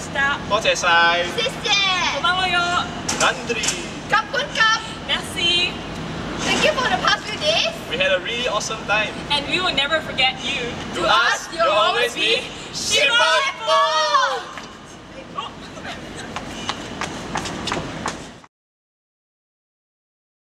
した。 多謝晒。 谢谢。 こんばんはよ。 Nandri. Kapun kap. Merci. Thank you for the past few days. We had a really awesome time. And we will never forget you. To us, you'll always be Shippo.